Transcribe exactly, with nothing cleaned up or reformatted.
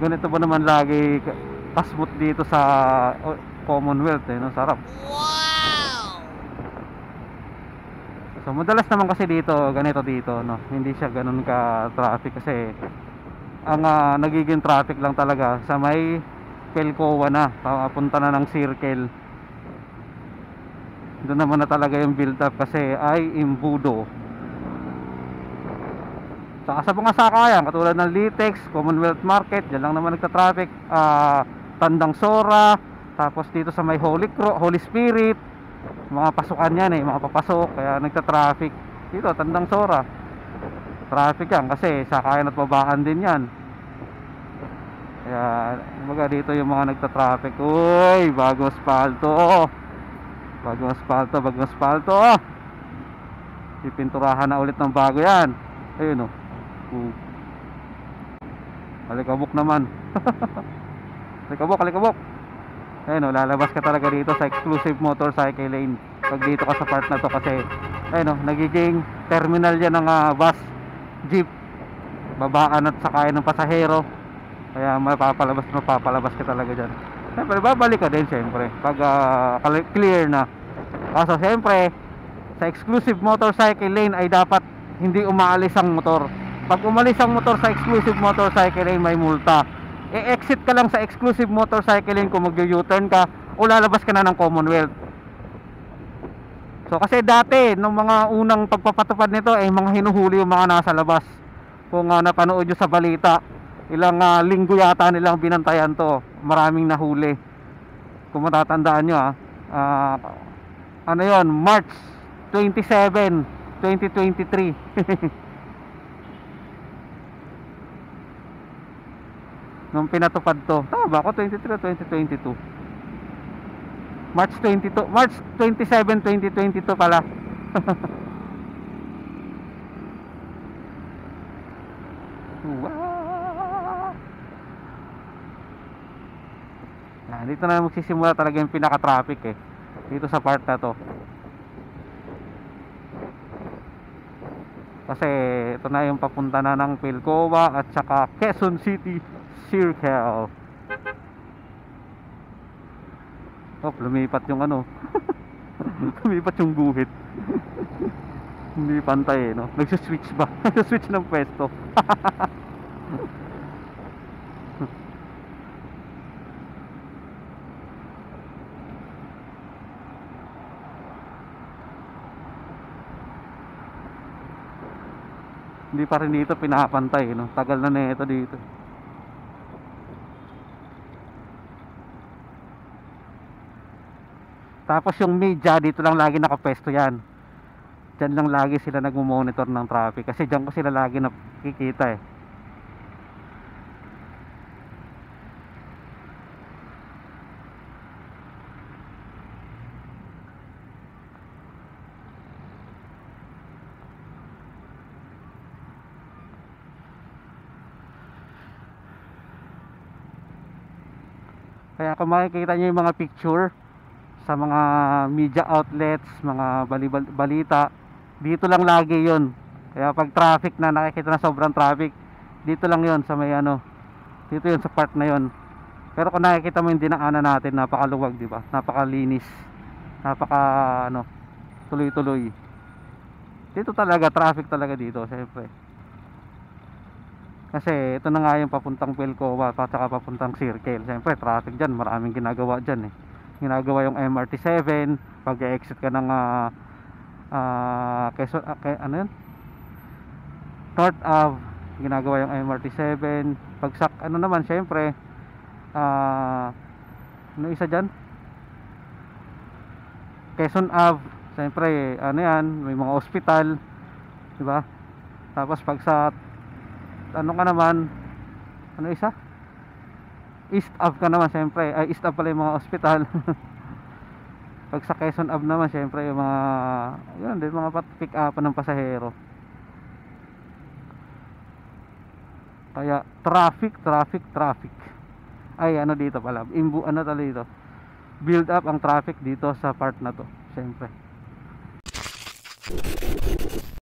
ganito ba naman lagi kasmut dito sa oh, Commonwealth eh, no? Sarap. So madalas naman kasi dito ganito dito, no, hindi siya ganun ka traffic kasi ang uh, nagiging traffic lang talaga sa may Pelcoa na, papunta na ng Circle. Doon naman na talaga yung build up kasi ay imbudo. Saka sa mga sakayan katulad ng Litex, Commonwealth Market, dyan lang naman nagta-traffic. uh, Tandang Sora, tapos dito sa may Holy Cro Holy Spirit, mga pasukan yan eh, mga papasok, kaya nagta-traffic dito. Tandang Sora traffic yan kasi sakayan at babaan din yan, kaya mga dito yung mga nagta-traffic. Uy, bagong asfalto, bagong asfalto, bagong asfalto. Pipinturahan na ulit ng bago yan. Ayun o, oh. Alikabok naman. Alikabok, alikabok. Ayun o, lalabas ka talaga dito sa exclusive motorcycle lane pag dito ka sa part na to kasi ayun o, nagiging terminal yan ng uh, bus, jeep, babaan at sakayan ng pasahero. Kaya mapapalabas, mapapalabas ka talaga dyan. Siyempre babalik ka din siyempre pag uh, clear na. Kaso siyempre sa exclusive motorcycle lane ay dapat hindi umaalis ang motor. Pag umalis ang motor sa exclusive motorcycle lane, may multa. E-exit ka lang sa exclusive motorcycle lane kung mag-u-turn ka o lalabas ka na ng Commonwealth. So kasi dati nung mga unang pagpapatupad nito ay eh, mga hinuhuli yung mga nasa labas. Kung uh, napanood nyo sa balita, ilang uh, linggo yata nilang binantayan to, maraming nahuli. Kung matatandaan nyo ah, uh, ano yon, March twenty-seven, twenty twenty-three. Nung pinatupad to, tama ba ako? twenty-three o twenty twenty-two? March twenty-two, March twenty-seven, twenty twenty-two pala. Wow. Nah, dito na magsisimula talaga yung pinaka-traffic eh, dito sa part na to. Kasi ito na yung papunta na ng Pelcoa at saka Quezon City Circle. Oh, lumipat yung ano. Lumipat yung guhit. Hindi pantay eh, no? Nagsuswitch ba? Nagsuswitch ng pwesto. Hindi pa rin dito pinapantay, no? Tagal na nito dito. Tapos yung media dito lang lagi nakapesto yan. Diyan lang lagi sila nagmo-monitor ng traffic kasi diyan ko sila lagi nakikita eh. Kaya kung makikita nyo yung mga picture sa mga media outlets, mga balita, dito lang lagi yon. Kaya pag traffic na, nakikita na sobrang traffic, dito lang yon sa may ano, dito yon sa part na yon. Pero kung nakikita mo yung dinaanan natin, napakaluwag, di ba? Napakalinis, napaka ano, tuloy-tuloy. Dito talaga traffic talaga dito, siyempre. Kasi ito na nga yung papuntang Pelcoa at saka papuntang Circle. Siyempre traffic dyan, maraming ginagawa dyan eh. Ginagawa yung M R T seven pag exit ka ng uh, uh, Quezon, uh, kay, ano yun? North Ave, ginagawa yung M R T seven. Pagsak ano naman syempre uh, ano isa dyan? Quezon Ave, syempre ano yan, may mga ospital, di ba? Tapos pag sa ano ka naman, ano isa? East Ave ka naman syempre, ay East Ave pala yung mga ospital. Pag sa Quezon Ave naman syempre yung mga yun din, mga pick up ng pasahero. Kaya traffic, traffic, traffic. Ay ano dito pala, imbu ano tala dito, build up ang traffic dito sa part na to syempre.